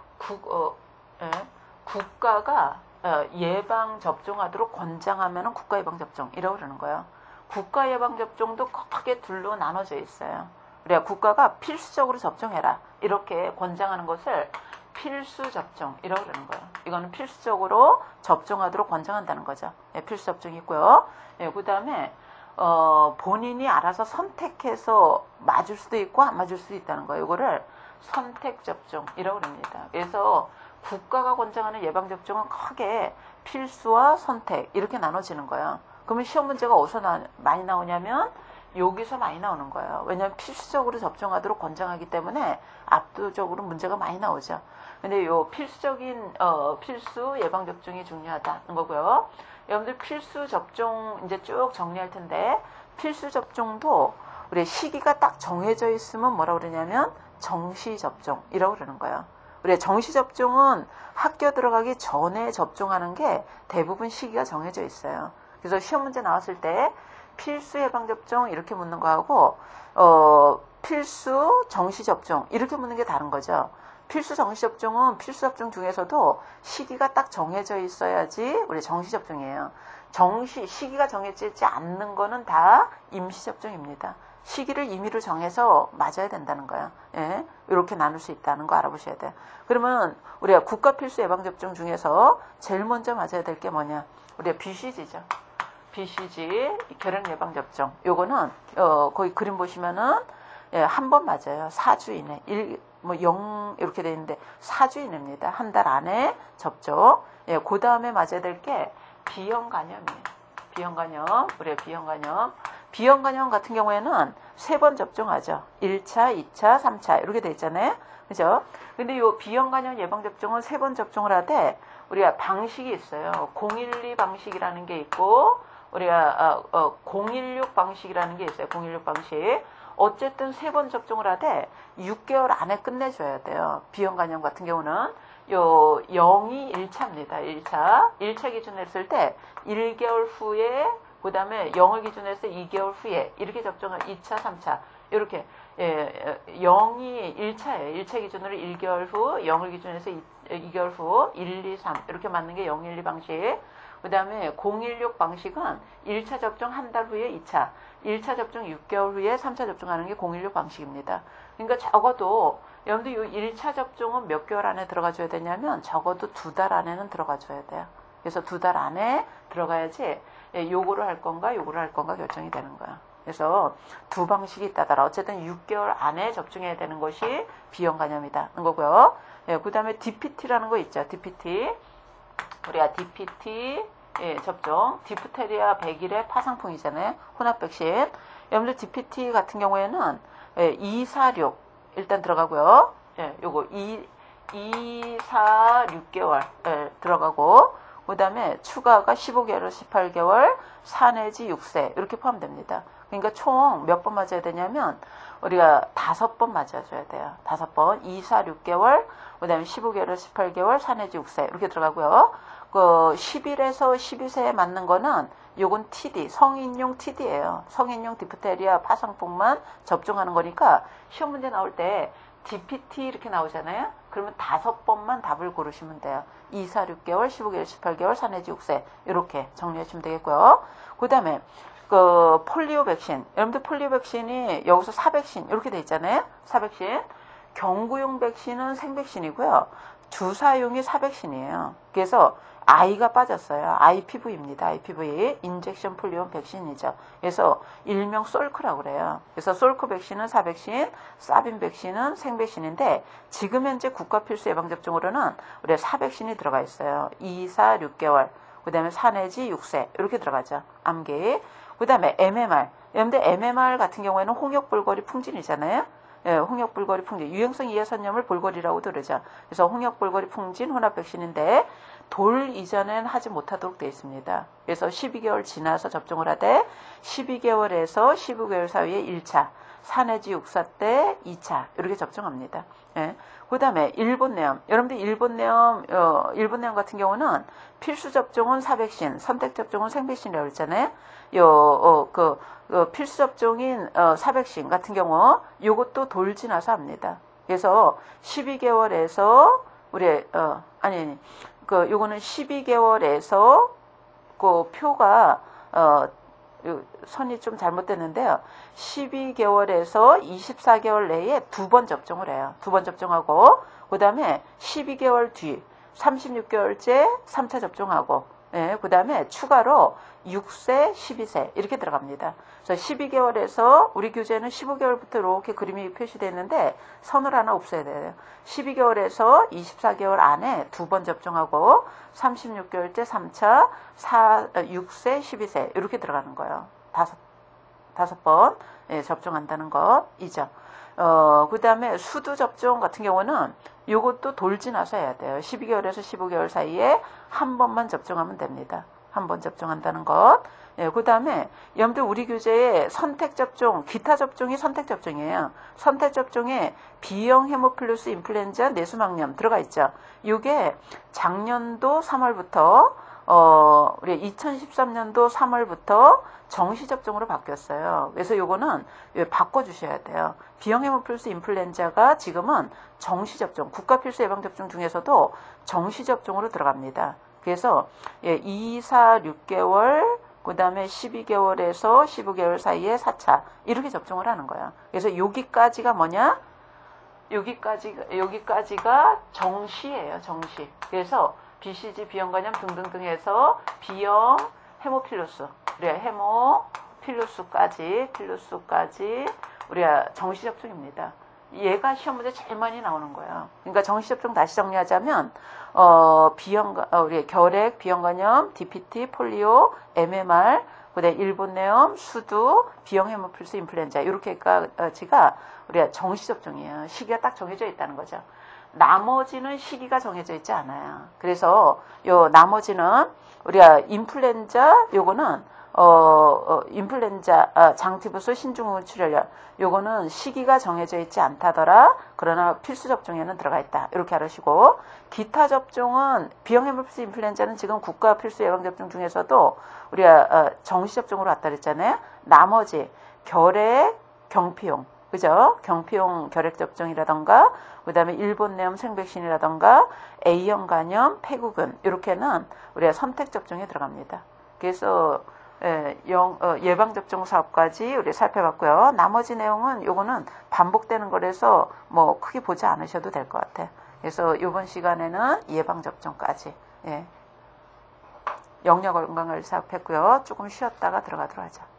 국가가 예방접종하도록 권장하면 국가 예방접종이라고 그러는 거예요. 국가 예방접종도 크게 둘로 나눠져 있어요. 그래야 국가가 필수적으로 접종해라 이렇게 권장하는 것을 필수접종이라고 그러는 거예요. 이거는 필수적으로 접종하도록 권장한다는 거죠. 예, 필수접종이 있고요. 예, 그 다음에 본인이 알아서 선택해서 맞을 수도 있고 안 맞을 수도 있다는 거예요. 이거를 선택접종이라고 합니다. 그래서 국가가 권장하는 예방접종은 크게 필수와 선택 이렇게 나눠지는 거예요. 그러면 시험 문제가 어디서 많이 나오냐면 여기서 많이 나오는 거예요. 왜냐하면 필수적으로 접종하도록 권장하기 때문에 압도적으로 문제가 많이 나오죠. 근데 요 필수적인 필수 예방접종이 중요하다는 거고요. 여러분들 필수 접종 이제 쭉 정리할 텐데, 필수 접종도 우리 시기가 딱 정해져 있으면 뭐라고 그러냐면 정시접종이라고 그러는 거예요. 우리 정시접종은 학교 들어가기 전에 접종하는 게 대부분 시기가 정해져 있어요. 그래서 시험 문제 나왔을 때 필수 예방접종 이렇게 묻는 거하고 필수 정시접종 이렇게 묻는 게 다른 거죠. 필수 정시접종은 필수접종 중에서도 시기가 딱 정해져 있어야지 우리 정시접종이에요. 시기가 정해지지 않는 거는 다 임시접종입니다. 시기를 임의로 정해서 맞아야 된다는 거예요. 예, 이렇게 나눌 수 있다는 거 알아보셔야 돼요. 그러면 우리가 국가 필수 예방접종 중에서 제일 먼저 맞아야 될 게 뭐냐? 우리가 BCG죠. BCG 결핵 예방접종. 요거는 거기 그림 보시면은 예, 한 번 맞아요. 4주 이내. 0 이렇게 돼 있는데 4주 이내입니다. 한 달 안에 접종. 예, 그 다음에 맞아야 될 게 B형 간염이에요. B형 간염. 우리가 B형 간염. B형 간염 같은 경우에는 3번 접종하죠. 1차, 2차, 3차 이렇게 돼 있잖아요. 그죠? 근데 요 B형 간염 예방접종은 3번 접종을 하되 우리가 방식이 있어요. 012 방식이라는 게 있고 우리가 016 방식이라는 게 있어요. 016 방식. 어쨌든 3번 접종을 하되 6개월 안에 끝내줘야 돼요. B형 간염 같은 경우는 요 0이 1차입니다. 1차 기준으로 했을 때 1개월 후에 그 다음에 0을 기준으로 해서 2개월 후에 이렇게 접종을 2차, 3차 이렇게 0이 1차예요. 1차 기준으로 1개월 후, 0을 기준으로 해서 2개월 후, 1, 2, 3 이렇게 맞는 게 0, 1, 2 방식. 그 다음에 016 방식은 1차 접종 한 달 후에 2차, 1차 접종 6개월 후에 3차 접종하는 게 016 방식입니다. 그러니까 적어도 여러분들 이 1차 접종은 몇 개월 안에 들어가줘야 되냐면 적어도 2달 안에는 들어가줘야 돼요. 그래서 2달 안에 들어가야지 요거를 할 건가 요거를 할 건가 결정이 되는 거야. 그래서 두 방식이 있다더라. 어쨌든 6개월 안에 접종해야 되는 것이 B형 간염이다는 거고요. 예, 그 다음에 DPT라는 거 있죠. DPT. 우리가 DPT 접종, 디프테리아 100일의 파상풍이잖아요. 혼합 백신. 여러분들 DPT 같은 경우에는 246 일단 들어가고요. 예, 요거 2, 4, 6개월 들어가고 그 다음에 추가가 15개월, 18개월, 4 내지 6세 이렇게 포함됩니다. 그러니까 총 몇 번 맞아야 되냐면 우리가 5번 맞아줘야 돼요. 5번. 2, 4, 6개월, 그 다음에 15개월, 18개월, 4 내지 6세 이렇게 들어가고요. 그 11에서 12세에 맞는 거는 요건 TD, 성인용 TD예요. 성인용 디프테리아 파상풍만 접종하는 거니까 시험 문제 나올 때 DPT 이렇게 나오잖아요. 그러면 5번만 답을 고르시면 돼요. 2, 4, 6개월, 15개월, 18개월, 4 내지 6세 이렇게 정리하시면 되겠고요. 그 다음에 그 폴리오 백신, 여러분들 폴리오 백신이 여기서 4백신 이렇게 돼 있잖아요. 4백신. 경구용 백신은 생백신이고요. 주사용이 4백신이에요. 그래서 I가 빠졌어요. IPV입니다. IPV, 인젝션 폴리오 백신이죠. 그래서 일명 솔크라고 그래요. 그래서 솔크 백신은 4백신, 사빈 백신은 생백신인데 지금 현재 국가 필수 예방접종으로는 우리가 4백신이 들어가 있어요. 2, 4, 6개월, 그 다음에 4 내지 6세 이렇게 들어가죠. 암기. 그 다음에 MMR. 여러분들 MMR 같은 경우에는 홍역볼거리 풍진이잖아요. 예, 홍역볼거리 풍진. 유행성 이해선염을 볼거리라고도 그러죠. 그래서 홍역볼거리 풍진 혼합 백신인데 돌 이전엔 하지 못하도록 되어 있습니다. 그래서 12개월 지나서 접종을 하되 12개월에서 15개월 사이에 1차, 4 내지 6사 때 2차 이렇게 접종합니다. 예. 그 다음에 일본내염. 여러분들 일본내염 같은 경우는 필수 접종은 4백신, 선택 접종은 생백신이라고 했잖아요. 필수 접종인 4백신 같은 경우 요것도 돌 지나서 합니다. 그래서 12개월에서 요거는 12개월에서 그 표가 선이 좀 잘못됐는데요. 12개월에서 24개월 내에 2번 접종을 해요. 2번 접종하고 그 다음에 12개월 뒤 36개월째 3차 접종하고 예, 그 다음에 추가로 6세, 12세 이렇게 들어갑니다. 그래서 12개월에서 우리 교재는 15개월부터 이렇게 그림이 표시되어 있는데 선을 하나 없애야 돼요. 12개월에서 24개월 안에 2번 접종하고 36개월째 3차, 6세, 12세 이렇게 들어가는 거예요. 5번 예, 접종한다는 것이죠. 그 다음에 수두 접종 같은 경우는 요것도 돌 지나서 해야 돼요. 12개월에서 15개월 사이에 한 번만 접종하면 됩니다. 한 번 접종한다는 것. 예, 그 다음에 여러분들 우리 교재에 선택접종, 기타 접종이 선택접종이에요. 선택접종에 B형 헤모필루스 인플루엔자 내수막염 들어가 있죠. 이게 작년도 3월부터 우리 2013년도 3월부터 정시접종으로 바뀌었어요. 그래서 요거는 바꿔주셔야 돼요. B형 헤모필루스 인플루엔자가 지금은 정시접종, 국가필수 예방접종 중에서도 정시접종으로 들어갑니다. 그래서 2, 4, 6개월, 그 다음에 12개월에서 15개월 사이에 4차 이렇게 접종을 하는 거예요. 그래서 여기까지가 뭐냐? 여기까지가 정시예요. 정시. 그래서 BCG, B형간염 등등등 해서 B형 헤모필루스, 우리가 헤모필루스까지 우리가 정시접종입니다. 얘가 시험 문제 제일 많이 나오는 거예요. 그러니까 정시접종 다시 정리하자면 우리 결핵, B형간염, DPT, 폴리오, MMR, 그다음에 일본내염, 수두, B형 헤모필루스 인플루엔자 이렇게까지가 우리가 정시접종이에요. 시기가 딱 정해져 있다는 거죠. 나머지는 시기가 정해져 있지 않아요. 그래서 요 나머지는 우리가 인플루엔자 요거는 인플루엔자 장티부스 신중후 출혈열 요거는 시기가 정해져 있지 않다더라. 그러나 필수 접종에는 들어가 있다. 이렇게 알으시고 기타 접종은 B형 헤모필루스 인플루엔자는 지금 국가 필수 예방접종 중에서도 우리가 정시 접종으로 왔다 그랬잖아요. 나머지 결핵, 경피용 그죠? 경피용 결핵 접종이라던가 그다음에 일본내염 생백신이라던가 A형 간염, 폐구근 이렇게는 우리가 선택 접종에 들어갑니다. 그래서 예방접종 사업까지 우리 살펴봤고요. 나머지 내용은 요거는 반복되는 거라서 뭐 크게 보지 않으셔도 될 것 같아요. 그래서 이번 시간에는 예방접종까지 영역 건강을 사업했고요. 조금 쉬었다가 들어가도록 하죠.